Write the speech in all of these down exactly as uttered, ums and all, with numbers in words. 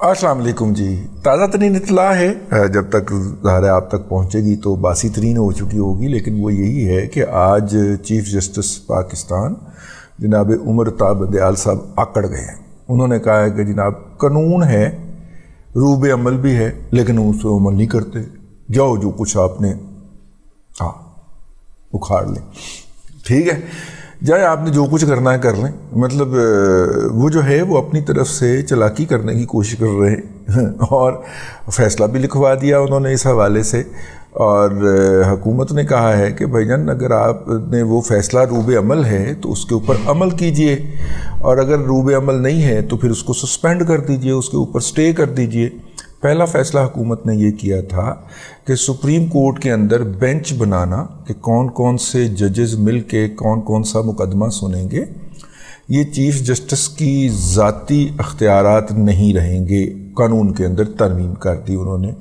अस्सलाम वालेकुम जी। ताज़ा तरीन इत्तला है, जब तक ज़ाहिर है आप तक पहुँचेगी तो बासी तरीन हो चुकी होगी, लेकिन वो यही है कि आज चीफ़ जस्टिस पाकिस्तान जनाब उमर अताब बंदयाल साहब आकड़ गए हैं। उन्होंने कहा है कि जनाब कानून है, रूब अमल भी है, लेकिन उस पर अमल नहीं करते। जाओ जो कुछ आपने हाँ उखाड़ लें, ठीक है, जाए आपने जो कुछ करना है कर लें। मतलब वो जो है वो अपनी तरफ से चालाकी करने की कोशिश कर रहे हैं और फ़ैसला भी लिखवा दिया उन्होंने इस हवाले से। और हुकूमत ने कहा है कि भाईजान अगर आपने वो फ़ैसला रूब अमल है तो उसके ऊपर अमल कीजिए, और अगर रूब अमल नहीं है तो फिर उसको सस्पेंड कर दीजिए, उसके ऊपर स्टे कर दीजिए। पहला फ़ैसला हुकूमत ने ये किया था कि सुप्रीम कोर्ट के अंदर बेंच बनाना कि कौन कौन से जजेस मिल के कौन कौन सा मुकदमा सुनेंगे, ये चीफ़ जस्टिस की ज़ाती अख्तियारात नहीं रहेंगे। कानून के अंदर तरमीम कर दी उन्होंने,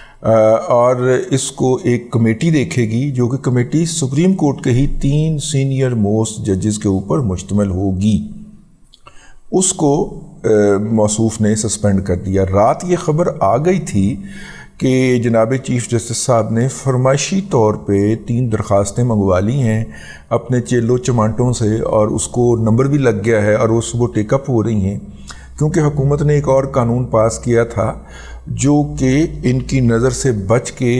और इसको एक कमेटी देखेगी जो कि कमेटी सुप्रीम कोर्ट के ही तीन सीनियर मोस्ट जजेस के ऊपर मुश्तमिल होगी। उसको मौसूफ ने सस्पेंड कर दिया। रात ये ख़बर आ गई थी कि जनाब चीफ़ जस्टिस साहब ने फरमाइशी तौर पे तीन दरख्वास्तें मंगवा ली हैं अपने चेलो चमाटों से, और उसको नंबर भी लग गया है और वो टेकअप हो रही हैं, क्योंकि हुकूमत ने एक और कानून पास किया था जो कि इनकी नज़र से बच के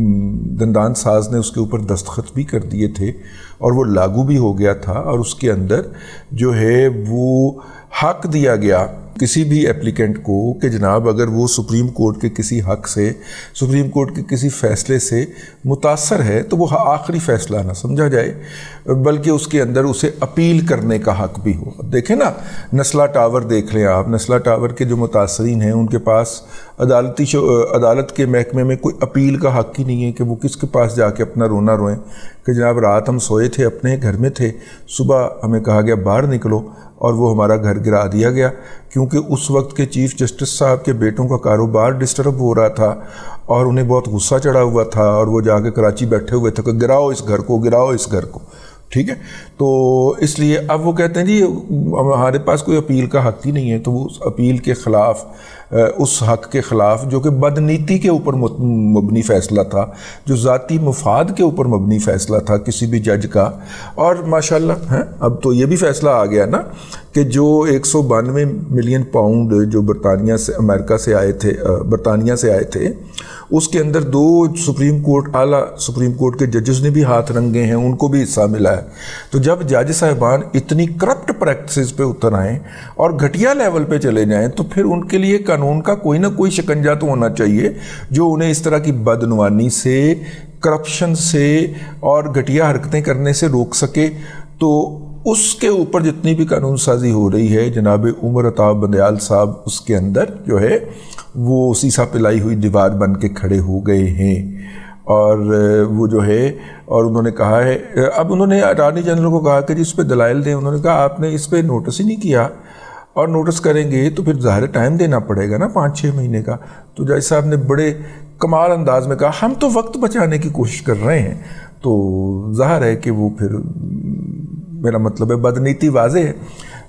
दंदान साज ने उसके ऊपर दस्तखत भी कर दिए थे और वो लागू भी हो गया था। और उसके अंदर जो है वो हक दिया गया किसी भी एप्लीकेंट को कि जनाब अगर वो सुप्रीम कोर्ट के किसी हक से, सुप्रीम कोर्ट के किसी फ़ैसले से मुतासर है तो वो आखिरी फ़ैसला ना समझा जाए, बल्कि उसके अंदर उसे अपील करने का हक भी हो। अब देखें ना, नस्ला टावर देख लें आप, नस्ला टावर के जो मुतासरीन हैं उनके पास अदालती अदालत के महकमे में कोई अपील का हक ही नहीं है कि वो किसके पास जाके अपना रोना रोएं कि जनाब रात हम सोए थे, अपने घर में थे, सुबह हमें कहा गया बाहर निकलो और वो हमारा घर गिरा दिया गया, क्योंकि उस वक्त के चीफ़ जस्टिस साहब के बेटों का कारोबार डिस्टर्ब हो रहा था और उन्हें बहुत गुस्सा चढ़ा हुआ था और वो जाके कराची बैठे हुए थे कि गिराओ इस घर को, गिराओ इस घर को, ठीक है। तो इसलिए अब वो कहते हैं जी हमारे पास कोई अपील का हक़ ही नहीं है, तो वो उस अपील के ख़िलाफ़, उस हक़ के ख़िलाफ़ जो कि बदनीति के ऊपर मबनी फ़ैसला था, जो ज़ाती मुफाद के ऊपर मबनी फ़ैसला था किसी भी जज का। और माशाल्लाह हैं अब तो ये भी फ़ैसला आ गया ना कि जो एक सौ बानवे मिलियन पाउंड जो बरतानिया से अमेरिका से आए थे, बरतानिया से आए थे, उसके अंदर दो सुप्रीम कोर्ट आला सुप्रीम कोर्ट के जजेस ने भी हाथ रंगे हैं, उनको भी हिस्सा मिला है। तो जब जज साहिबान इतनी करप्ट प्रैक्टिस पे उतर आएँ और घटिया लेवल पे चले जाएं तो फिर उनके लिए कानून का कोई ना कोई शिकंजा तो होना चाहिए जो उन्हें इस तरह की बदनवानी से, करप्शन से और घटिया हरकतें करने से रोक सके। तो उसके ऊपर जितनी भी कानून साजी हो रही है, जनाब उमर अताब बंदयाल साहब उसके अंदर जो है वो सीसा पिलाई हुई दीवार बन के खड़े हो गए हैं। और वो जो है, और उन्होंने कहा है, अब उन्होंने अटॉर्नी जनरल को कहा कि जी इस पर दलाइल दें। उन्होंने कहा आपने इस पर नोटिस ही नहीं किया, और नोटिस करेंगे तो फिर ज़ाहिर टाइम देना पड़ेगा ना पाँच छः महीने का। तो जज साहब ने बड़े कमाल अंदाज में कहा हम तो वक्त बचाने की कोशिश कर रहे हैं। तो ज़ाहिर है कि वो फिर, मेरा मतलब है बदनीति वाज़े है।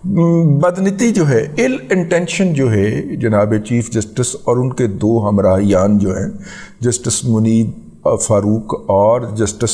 बदनीति जो है, इल इंटेंशन जो है जनाब चीफ़ जस्टिस और उनके दो हमराहियान जो हैं, जस्टिस मुनीब फ़ारूक और जस्टिस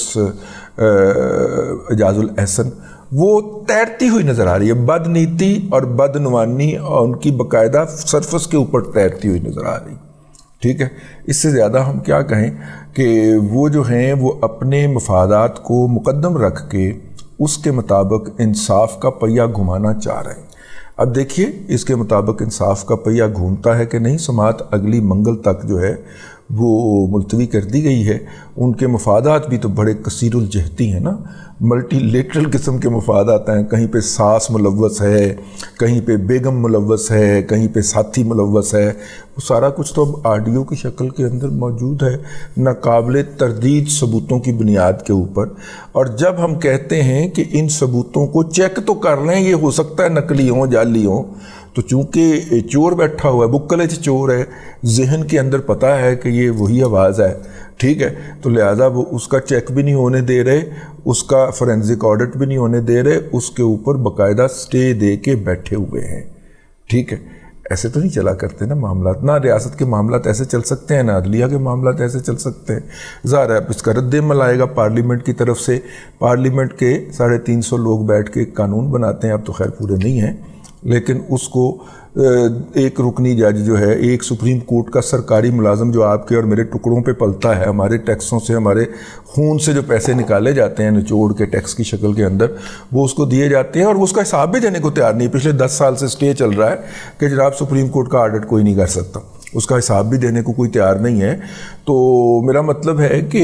एजाजुल एहसन, वो तैरती हुई नज़र आ रही है। बदनीति और बदनवानी और उनकी बाकायदा सरफस के ऊपर तैरती हुई नज़र आ रही, ठीक है। इससे ज़्यादा हम क्या कहें कि वो जो हैं वो अपने मफादात को मुकद्दम रख के उसके मुताबिक इंसाफ का पहिया घुमाना चाह रहे हैं। अब देखिए इसके मुताबिक इंसाफ का पहिया घूमता है कि नहीं। समात अगली मंगल तक जो है वो मुलतवी कर दी गई है। उनके मफादात भी तो बड़े कसीरुल जहती हैं ना, मल्टीलेटरल किस्म के मफादात हैं। कहीं पे सास मुलव्वस है, कहीं पे बेगम मुलव्वस है, कहीं पे साथी मुलव्वस है। वो सारा कुछ तो अब ऑडियो की शक्ल के अंदर मौजूद है, नाकाबिले तरदीद सबूतों की बुनियाद के ऊपर। और जब हम कहते हैं कि इन सबूतों को चेक तो कर लें, ये हो सकता है नकली हों, जाली हों, तो चूँकि चोर बैठा हुआ है, बुक्कले च चोर है, जहन के अंदर पता है कि ये वही आवाज़ है, ठीक है, तो लिहाजा वो उसका चेक भी नहीं होने दे रहे, उसका फोरेंसिक ऑडिट भी नहीं होने दे रहे, उसके ऊपर बाकायदा स्टे दे के बैठे हुए हैं, ठीक है। ایسے تو نہیں چلا کرتے نا معاملات، نہ ریاست کے معاملات ایسے چل سکتے ہیں، نہ عدلیہ کے معاملات ایسے چل سکتے ہیں۔ ظاہر ہے اب اس کا رد عمل آئے گا پارلیمنٹ کی طرف سے، پارلیمنٹ کے ساڑھے تین سو لوگ بیٹھ کے قانون بناتے ہیں، اب تو خیر پورے نہیں ہیں، لیکن اس کو ایک رکنی جج جو ہے، ایک سپریم کورٹ کا سرکاری ملازم جو آپ کے اور میرے ٹکڑوں پہ پلتا ہے، ہمارے ٹیکسوں سے، ہمارے خون سے جو پیسے نکالے جاتے ہیں نچوڑ کے ٹیکس کی شکل کے اندر، وہ اس کو دیے جاتے ہیں اور وہ اس کا حساب بھی دینے کو تیار نہیں۔ پچھلے دس سال سے سٹے چل رہا ہے کہ جناب سپریم کورٹ کا آڈٹ کوئی نہیں کر سکتا، اس کا حساب بھی دینے کو کوئی تیار نہیں ہے۔ تو میرا مطلب ہے کہ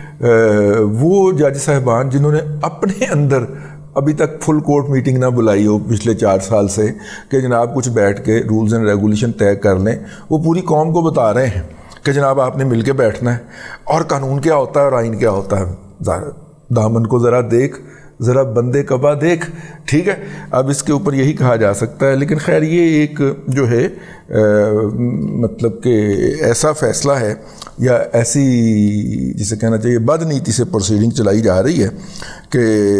وہ جج صاحبان جنہوں نے اپنے اندر ابھی تک فل کورٹ میٹنگ نہ بلائی ہو پچھلے چار سال سے کہ جناب کچھ بیٹھ کے رولز اینڈ ریگولیشن طے کر لیں، وہ پوری قوم کو بتا رہے ہیں کہ جناب آپ نے مل کے بیٹھنا ہے اور قانون کیا ہوتا ہے اور آئین کیا ہوتا ہے، دامن کو ذرا دیکھ، ذرا بندے کبا دیکھ، ٹھیک ہے۔ اب اس کے اوپر یہی کہا جا سکتا ہے، لیکن خیر یہ ایک جو ہے مطلب کہ ایسا فیصلہ ہے یا ایسی جسے کہنا چاہیے بد نیتی سے پروسیڈنگ چلائی جا رہی ہے کہ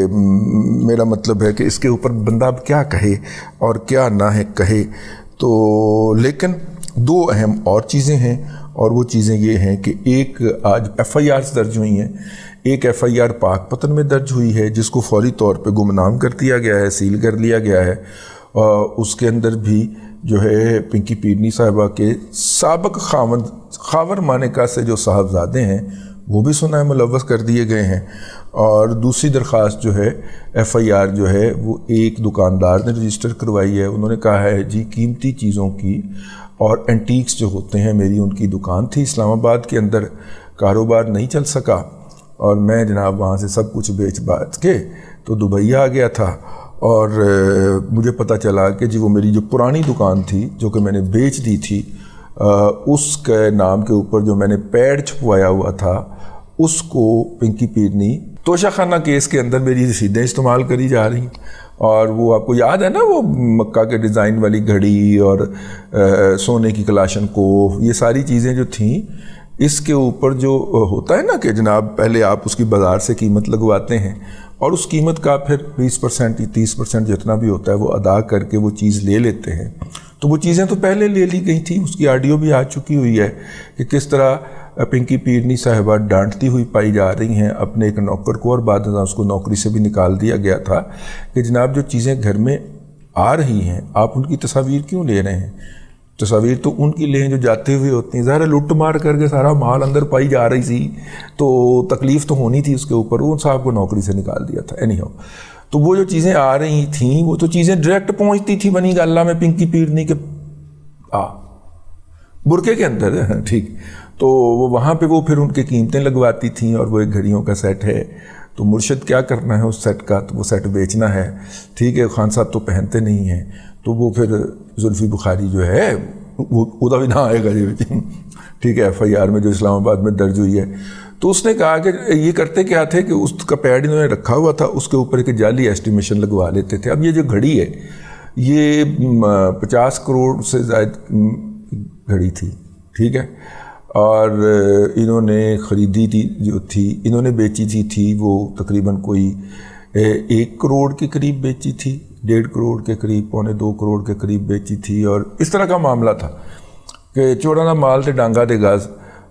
میرا مطلب ہے کہ اس کے اوپر بندہ اب کیا کہے اور کیا نہ ہے کہے۔ تو لیکن دو اہم اور چیزیں ہیں، اور وہ چیزیں یہ ہیں کہ ایک آج ایف آئی آرز درج ہوئی ہیں، ایک ایف آئی آر پاک پتن میں درج ہوئی ہے جس کو فوری طور پہ گمنام کر دیا گیا ہے، سیل کر لیا گیا ہے، اور اس کے اندر بھی جو ہے پنکی پیرنی صاحبہ کے سابق خاوند خاور مانیکا سے جو صاحبزادے ہیں وہ بھی سنائے ملوث کر دیے گئے ہیں۔ اور دوسری درخواست جو ہے ایف آئی آر جو ہے وہ ایک دکاندار نے رجسٹر کروائی ہے، انہوں نے کہا ہے جی قیمتی چیزوں کی اور اینٹیکس جو ہوتے ہیں، میری ان کی دکان تھی اسلام آباد کے اندر، کاروبار نہیں چل سکا اور میں جناب وہاں سے سب کچھ بیچ باچ کے تو دبئی آ گیا تھا، اور مجھے پتہ چلا کہ جی وہ میری جو پرانی دکان تھی جو کہ میں نے بیچ دی تھی، اس کے نام کے اوپر جو میں نے پیڈ چھپوایا ہوا تھا اس کو پنکی پیرنی توشہ خانہ کیس کے اندر میری رسیدیں استعمال کری جا رہی ہیں۔ اور وہ آپ کو یاد ہے نا وہ مکہ کے ڈیزائن والی گھڑی اور سونے کی کلاشن کوف، یہ ساری چیزیں جو تھیں، اس کے اوپر جو ہوتا ہے نا کہ جناب پہلے آپ اس کی بازار سے قیمت لگواتے ہیں اور اس قیمت کا پھر بیس پرسنٹ یا تیس پرسنٹ جتنا بھی ہوتا ہے وہ ادا کر کے وہ چیز لے لیتے ہیں، تو وہ چیزیں تو پہلے لے لی گئی تھیں، اس کی آڈیو بھی آ چکی ہوئی ہے کہ کس طرح پنکی پیرنی صاحبہ ڈانٹتی ہوئی پائی جا رہی ہیں اپنے ایک نوکر کو، اور بعد ازاں اس کو نوکری سے بھی نکال دیا گیا تھا کہ جناب جو چیزیں گھر میں آ رہی ہیں آپ ان کی تصاویر کیوں لے رہے ہیں؟ تصاویر تو ان کی لیں جو جاتے ہوئے ہوتی ہیں، ظاہر لٹ مار کر کے سارا مال اندر پائی جا رہی تھی تو تکلیف تو ہونی تھی اس کے اوپر، ان صاحب کو نوکری سے نکال دیا تھا۔ اینی ہاؤ تو وہ جو چیزیں آ رہی تھیں وہ تو چیزیں ڈائریکٹ پہنچتی تھی بنی گاللہ میں پنکی پیرنی کے آ برقعے کے اندر، ٹھیک، تو وہ وہاں پہ وہ پھر ان کے قیمتیں لگواتی تھیں، اور وہ ایک گھڑیوں کا سیٹ ہے تو مرشد کیا کرنا ہے اس سیٹ کا، تو وہ سیٹ بیچنا ہے، ٹھیک ہے، خان صاحب تو پہنتے نہیں ہیں، تو وہ پھر زلفی بخاری جو ہے وہ ادا بھی نہ آئے گا جی، ٹھیک ہے، ایف آئی آر میں جو اسلام آباد میں درج ہوئی ہے۔ تو اس نے کہا کہ یہ کرتے کیا تھے کہ اس کا پیڈ انہوں نے رکھا ہوا تھا، اس کے اوپر ایک جعلی ایسٹیمیشن لگوا لیتے تھے۔ اب یہ جو گھڑی ہے یہ پچاس کروڑ سے زائد گھڑی تھی، ٹھیک ہے، اور انہوں نے خریدی تھی جو تھی، انہوں نے بیچی تھی تھی وہ تقریباً کوئی ایک کروڑ کے قریب بیچی تھی، ڈیڑھ کروڑ کے قریب، پونے دو کروڑ کے قریب بیچی تھی، اور اس طرح کا معاملہ تھا کہ چوڑا نہ مال تے ڈانگا دے گاز۔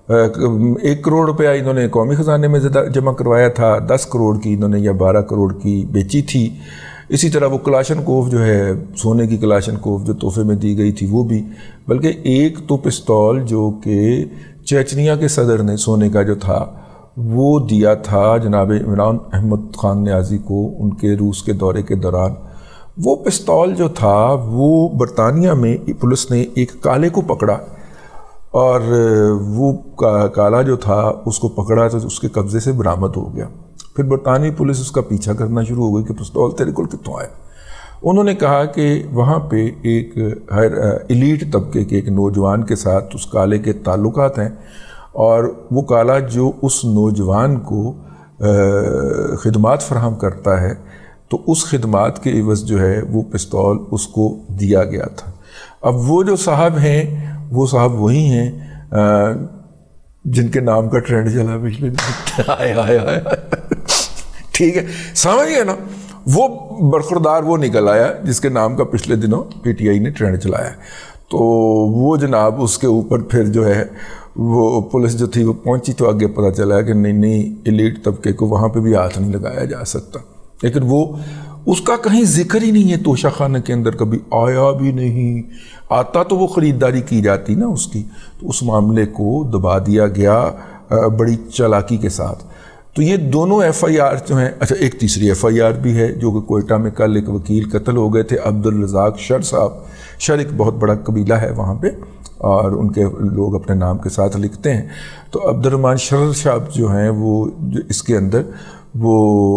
ایک کروڑ روپیہ انہوں نے قومی خزانے میں جمع کروایا تھا، دس کروڑ کی انہوں نے یا بارہ کروڑ کی بیچی تھی۔ اسی طرح وہ کلاشن کوف جو ہے، سونے کی کلاشن کوف جو تحفے میں دی گئی تھی وہ بھی، بلکہ ایک تو پستول جو کہ چیچنیا کے صدر نے سونے کا جو تھا وہ دیا تھا جناب عمران احمد خان نیازی کو ان کے روس کے دورے کے دوران، وہ پستول جو تھا وہ برطانیہ میں پولیس نے ایک کالے کو پکڑا، اور وہ کالا جو تھا اس کو پکڑا تو اس کے قبضے سے برآمد ہو گیا۔ پھر برطانوی پولیس اس کا پیچھا کرنا شروع ہو گئی کہ پستول تیرے کول کتوں آئے۔ انہوں نے کہا کہ وہاں پہ ایک ایلیٹ طبقے کے ایک نوجوان کے ساتھ اس کالے کے تعلقات ہیں، اور وہ کالا جو اس نوجوان کو خدمات فراہم کرتا ہے تو اس خدمات کے عوض جو ہے وہ پستول اس کو دیا گیا تھا۔ اب وہ جو صاحب ہیں وہ صاحب وہی ہیں جن کے نام کا ٹرینڈ چلا پچھلے دن، آئے آئے آئے ٹھیک ہے، سمجھ گئے نا، وہ برخوردار وہ نکل آیا جس کے نام کا پچھلے دنوں پی ٹی آئی نے ٹرینڈ چلایا ہے۔ تو وہ جناب اس کے اوپر پھر جو ہے وہ پولیس جو تھی وہ پہنچی تو آگے پتہ چلا کہ نہیں نہیں ایلیٹ طبقے کو وہاں پہ بھی ہاتھ نہیں لگایا جا سکتا، لیکن وہ اس کا کہیں ذکر ہی نہیں ہے توشہ خانہ کے اندر، کبھی آیا بھی نہیں، آتا تو وہ خریداری کی جاتی نا اس کی، تو اس معاملے کو دبا دیا گیا بڑی چالاکی کے ساتھ۔ تو یہ دونوں ایف آئی آر جو ہیں، اچھا ایک تیسری ایف آئی آر بھی ہے جو کہ کوئٹہ میں کل ایک وکیل قتل ہو گئے تھے، عبد الرزاق شر صاحب، شر ایک بہت بڑا قبیلہ ہے وہاں پہ اور ان کے لوگ اپنے نام کے ساتھ لکھتے ہیں، تو عبد الرحمن شر صاحب جو ہیں وہ جو اس کے اندر وہ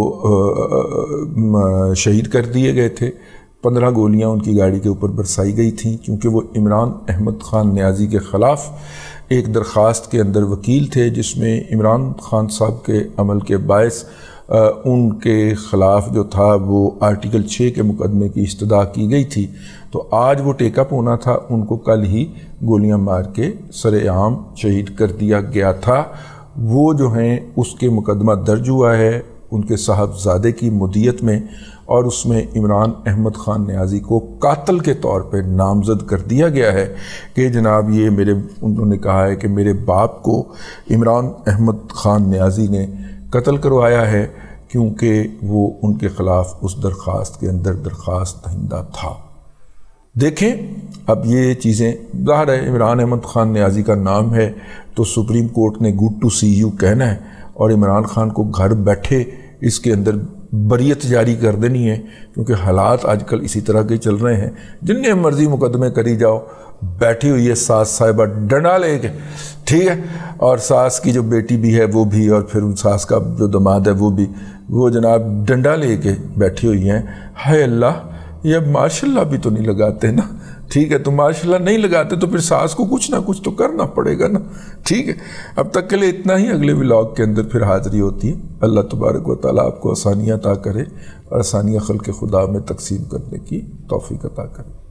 شہید کر دیے گئے تھے، پندرہ گولیاں ان کی گاڑی کے اوپر برسائی گئی تھیں، کیونکہ وہ عمران احمد خان نیازی کے خلاف ایک درخواست کے اندر وکیل تھے جس میں عمران خان صاحب کے عمل کے باعث ان کے خلاف جو تھا وہ آرٹیکل چھ کے مقدمے کی استدعا کی گئی تھی، تو آج وہ ٹیک اپ ہونا تھا، ان کو کل ہی گولیاں مار کے سر عام شہید کر دیا گیا تھا۔ وہ جو ہیں اس کے مقدمہ درج ہوا ہے ان کے صاحبزادے کی مدیت میں، اور اس میں عمران احمد خان نیازی کو قاتل کے طور پہ نامزد کر دیا گیا ہے کہ جناب یہ میرے انہوں نے کہا ہے کہ میرے باپ کو عمران احمد خان نیازی نے قتل کروایا ہے کیونکہ وہ ان کے خلاف اس درخواست کے اندر درخواست دہندہ تھا۔ دیکھیں اب یہ چیزیں ظاہر ہے عمران احمد خان نیازی کا نام ہے تو سپریم کورٹ نے گڈ ٹو سی یو کہنا ہے اور عمران خان کو گھر بیٹھے اس کے اندر بریت جاری کر دینی ہے، کیونکہ حالات آج کل اسی طرح کے چل رہے ہیں، جن مرضی مقدمے کری جاؤ، بیٹھی ہوئی ہے ساس صاحبہ ڈنڈا لے کے، ٹھیک ہے، اور ساس کی جو بیٹی بھی ہے وہ بھی، اور پھر ساس کا جو دماد ہے وہ بھی، وہ جناب ڈنڈا لے کے بیٹھی ہوئی ہیں۔ ہائے اللہ، یہ اب ماشاء اللہ بھی تو نہیں لگاتے نا، ٹھیک ہے، تو ماشاء اللہ نہیں لگاتے تو پھر ساس کو کچھ نہ کچھ تو کرنا پڑے گا نا، ٹھیک ہے۔ اب تک کے لیے اتنا ہی، اگلے ولاگ کے اندر پھر حاضری ہوتی ہے۔ اللہ تبارک و تعالیٰ آپ کو آسانیاں عطا کرے اور آسانیاں خلق خدا میں تقسیم کرنے کی توفیق عطا کرے۔